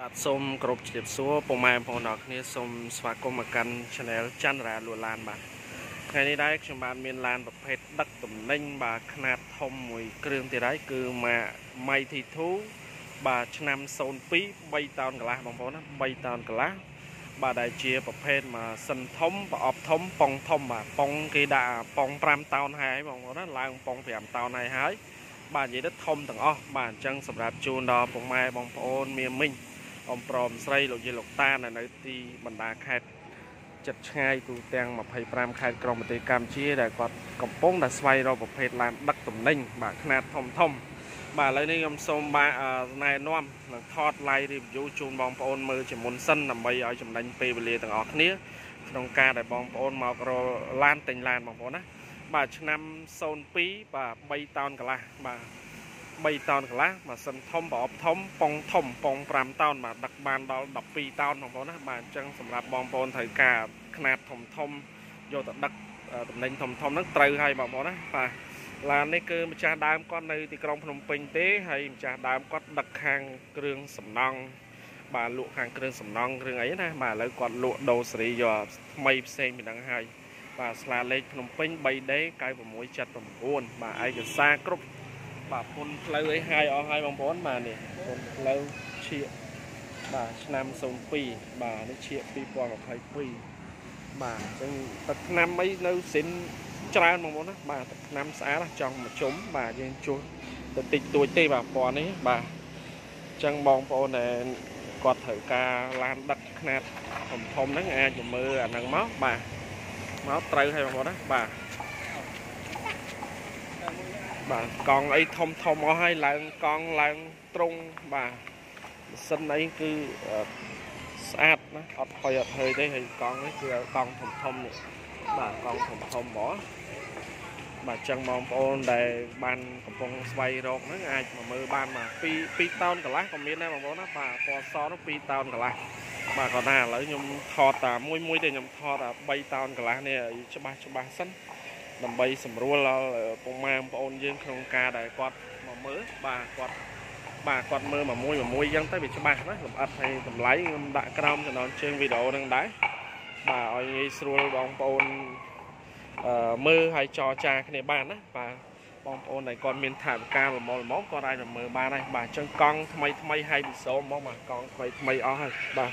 បាទសូមគោរពជម្រាបសួរពុកម៉ែបងប្អូនអរគ្នាសូមស្វាគមន៍មកកាន់ Channel ច័ន្ទរាលួឡានបាទថ្ងៃនេះដែរខ្ញុំបានមានឡានប្រភេទដឹកទំនិញបាទខ្នាតធំមួយគ្រឿងទៀតហើយគឺម៉ាក Mighty 2បាទឆ្នាំ02 3តោនកន្លះបងប្អូនណា3តោនកន្លះបាទដែលជាប្រភេទម៉ាស៊ីនធំប្រអប់ធំប៉ុងធំបាទប៉ុងគេដាក់ប៉ុង5តោនហើយបងប្អូនណាឡើងប៉ុង5តោនហើយបាទនិយាយទៅធំទាំងអស់បាទអញ្ចឹងសម្រាប់ជូនដល់ពុកម៉ែបងប្អូនមានមីងអ៊ំប្រមស្រីលោកយាយលោកតានៅទីបណ្ដាខេត្តចិត្តឆ្ងាយទូទាំង25ខេត្តក្រុងប្រទេសកម្ពុជាដែលគាត់កំពុងតែស្វែងរកប្រភេទឡានដឹកទំនិញបាទខ្នាតធំបាទឥឡូវនេះខ្ញុំសូមបាទណែនាំនឹងថត live review ជូនបងប្អូនមើលជាមុនសិនដើម្បីឲ្យចំណេញពេលវេលាទាំងអស់គ្នាក្នុងការដែលបងប្អូនមករកឡានទិញឡានបងប្អូនណាបាទឆ្នាំ02បាទ3តោនកន្លះបាទ3តោនកន្លះម៉ាស៊ីនធំប្រអប់ធំប៉ុងធំប៉ុង5តោនបាទដឹកបានដល់12តោនបងប្អូនណាបាទអញ្ចឹងសម្រាប់បងប្អូនត្រូវការខ្នាតធំយកទៅដឹកតំណែងធំហ្នឹងត្រូវហើយបងប្អូនណាបាទឡាននេះគឺម្ចាស់ដើមគាត់នៅទីក្រុងភ្នំពេញទេហើយម្ចាស់ដើមគាត់ដឹកខាងគ្រឿងសំណង់បាទលក់ខាងគ្រឿងសំណង់គ្រឿងអីណាបាទឥឡូវគាត់លក់ដូរសេរីយកថ្មីផ្សេងពីហ្នឹងហើយបាទស្លាលេខភ្នំពេញ 3D 9679បាទឯកសារគ្រប់បាទពុនផ្លូវអីហើយអស់ហើយបងប្អូនបាទនេះពុនផ្លូវឈៀកបាទឆ្នាំ02បាទនេះឈៀក2022បាទអញ្ចឹងទឹកថ្នាំអីនៅសិនច្រើនបងប្អូនណាបាទទឹកថ្នាំស្អាតចង់មកជុំបាទយើងជួសទៅតិចតួចទេបាទពណ៌នេះបាទអញ្ចឹងបងប្អូនដែលគាត់ត្រូវការឡានដឹកខ្នាតធំហ្នឹងអាចមកមើលអាហ្នឹងមកបាទមកត្រូវឲ្យបងប្អូនណាបាទកង់អីធំអស់ហើយឡើងកង់ឡើងត្រង់បាទម៉ាស៊ីនអីគឺស្អាតណាអត់ហុយអត់ហើយទេហើយកង់នេះគឺកង់ធំនេះបាទកង់ធំហ្មងបាទចឹងបងប្អូនដែលបានកំពុងស្វែងរកហ្នឹងអាចមកមើលបានបាទ2តោនកន្លះក៏មានដែរបងប្អូនណាបាទពណ៌សនោះ2តោនកន្លះបាទក៏ណាឥឡូវខ្ញុំថតតែមួយទេខ្ញុំថតតែ3តោនកន្លះនេះឲ្យច្បាស់សិនដើម្បីសម្រួលដល់ពុកម៉ែបងប្អូនយើងក្នុងការដែលគាត់មកមើលបាទគាត់មើលមួយអញ្ចឹងទៅវាច្បាស់ណាលម្អិតហើយតម្លៃខ្ញុំដាក់ក្រោមចំណងជើងវីដេអូហ្នឹងដែរបាទឲ្យងាយស្រួលបងប្អូនមើលហើយចរចាគ្នាបានណាបាទបងប្អូនដែលគាត់មានថវិកាល្មមគាត់អាចមកមើលបានហើយបាទអញ្ចឹងកង់ថ្មីហើយវិសោមកបាទកង់ថ្មីអស់ហើយបាទ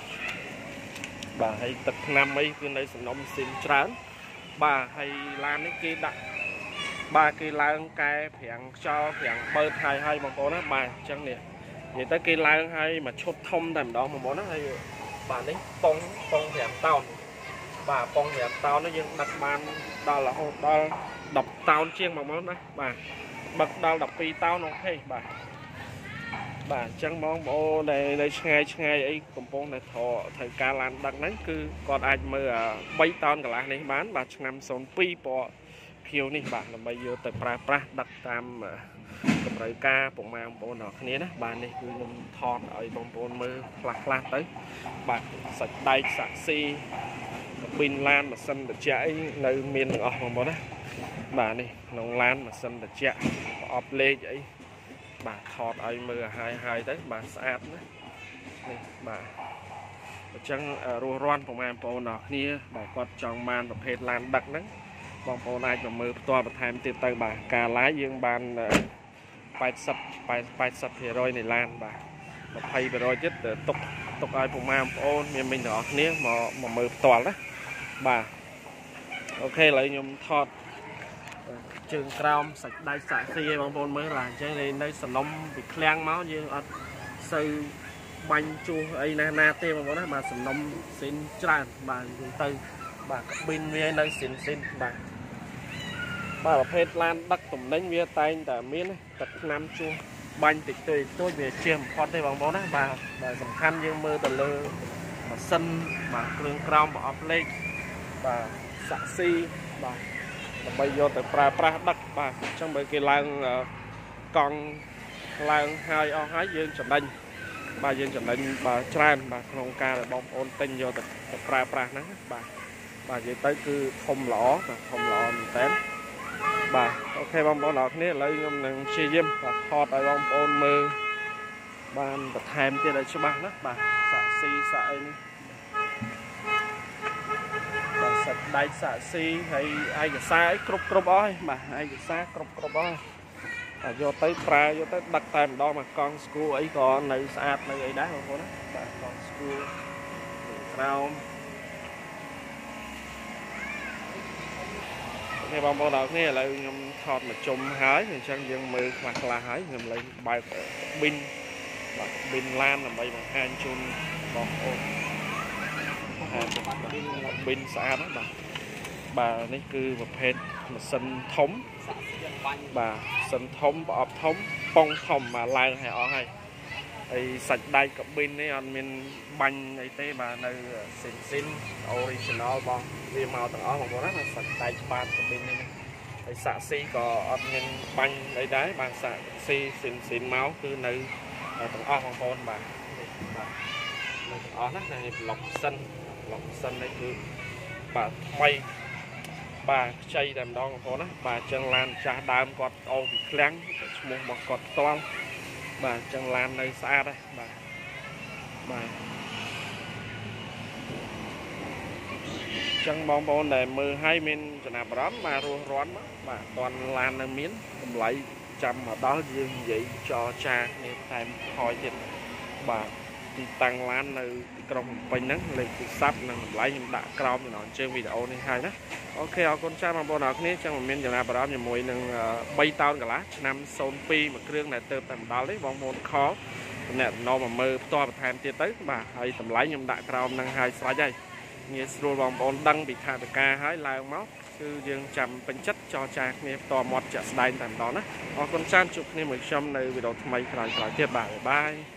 ហើយទឹកថ្នាំអីគឺនៅសំណុំស៊ីនច្រើនបាទហើយឡាននេះគេដាក់បាទគេឡើងកែប្រាំងខ្យល់ប្រាំងបើកហើយបងប្អូនណាបាទអញ្ចឹងនេះនិយាយទៅគេឡើងហើយមកឈុតធំតែម្ដងបងប្អូនណាហើយបាទនេះប៉ុង5តោនបាទប៉ុង5តោននេះយើងដឹកបានដល់រហូតដល់10តោនជាងបងប្អូនណាបាទដឹកដល់12តោនអូខេបាទអញ្ចឹងបងប្អូនដែលនៅឆ្ងាយអីកំពុងតែត្រូវការឡានដឹកហ្នឹងគឺគាត់អាចមើល3តោនកន្លះនេះបានបាទឆ្នាំ02ពណ៌ខៀវនេះបាទដើម្បីយកទៅប្រើប្រាស់ដឹកតាមតម្រូវការពុកម៉ែបងប្អូនទាំងគ្នាណាបាទនេះគឺខ្ញុំថតឲ្យបងប្អូនមើលខ្លះទៅបាទសាច់ដែកសាក់ស៊ីកាប៊ីនឡានម៉ាស៊ីនត្រជាក់អីនៅមានទាំងអស់បងប្អូនណាបាទនេះក្នុងឡានម៉ាស៊ីនត្រជាក់ប្រអប់លេខអីបាទថតឲ្យមើលហើយទៅបាទស្អាតណានេះបាទអញ្ចឹងរស់រាន់ពុកម៉ែបងប្អូនទាំងគ្នាបាទគាត់ចង់បានប្រភេទឡានដឹកហ្នឹងបងប្អូនអាចមកមើលផ្ទាល់បន្ថែមទៀតទៅបាទការ live យើងបាន80% នៃឡានបាទ20% ទៀតទុកឲ្យពុកម៉ែបងប្អូនមានមិញទាំងអស់គ្នាមកមើលផ្ទាល់ណាបាទអូខេឥឡូវខ្ញុំថតជើងក្រោមសាច់ដៃសាក់ស៊ីឲ្យបងប្អូនមើលបាទអញ្ចឹងនៅសំណុំពីឃ្លាំងមកយើងអត់សូវបាញ់ជួសអីណាទេបងប្អូនណាបាទសំណុំស៊ីនច្រើនបាទអញ្ចឹងទៅបាទកាប៊ីនវានៅស៊ីនបាទប្រភេទឡានដឹកទំនិញវាតែងតែមានទឹកថ្នាំជួសបាញ់តិចតួចវាជាបំផុតទេបងប្អូនណាបាទសំខាន់យើងមើលទៅលើម៉ាស៊ីនបាទគ្រឿងក្រោមប្រអប់លេខបាទសាក់ស៊ីបាទដើម្បីយកទៅប្រើប្រាស់ដឹកបាទអញ្ចឹងបើគេឡើងកង់ឡើងហើយអស់ហើយយើងចំណេញបាទច្រើនបាទក្នុងការដែលបងប្អូនទិញយកទៅប្រើប្រាស់ហ្នឹងបាទនិយាយទៅគឺធំល្អបាទធំល្អមែនតើបាទអូខេបងប្អូនអរគ្នាឥឡូវខ្ញុំនឹងព្យាយាមបាទថតឲ្យបងប្អូនមើល ban bật thêm kia đây cho bạn đó bà xạ xi xạ ấy bà sạch đáy xạ xi hay ai cái xa ấy cục cục ơi bà ai cái xa cục cục ơi vô tới pra vô tới đặt tay đó mà con school ấy có nơi sạch nơi ấy đá không có đó bà con school rau cái bông bông đầu này là ngâm thọt mà chùm hái thì chân dân mưa hoặc là hái ngâm lấy bài pin pin lan là bay bằng hai chun bọc pin xa đó bà này cứ một hết mà sân thống bà sân thống và ập thống bông thòng mà lai hay ở hay thì sạch đây có pin ấy anh mình banh ấy thế bà nơi xin xin original bông vì màu tầng ở một có rất là sạch tay ba của pin này thì xạ xi có anh mình banh đấy đấy bà xạ xi xin xin máu cứ nơi tầng ở một con bà ở nát này lọc xanh đấy cứ bà quay bà chay đầm đo một con á bà chân lan cha đam quạt ô bị clang một bọc quạt toan bà chân lan nơi xa đây bà chân bóng bóng để mưa hai bên cho nào bấm mà rùa rón mà toàn lan nơi miến lấy chăm ở đó dương vậy cho cha nên thêm hỏi thì bà thì tăng lan nơi trong bình nắng lên thì sắp nằm lấy những đã cao thì nó chơi video này hay đó ok con trai mà bọn nó này trong một miền giờ nào đó thì mỗi nâng bay tao cả lá năm son pi mà kêu này từ tầm đó lấy bóng môn khó nè nó mà mơ to và tham tiền tới bà hay tầm lấy những đã cao năng hai sáu giây như rồi bóng bóng đăng bị thả được ca hái lai máu cứ dương chầm bình chất cho cha nghe to một chợ đai tầm đó đó con trai chụp nên một trong này video thay lại tiếp bà bye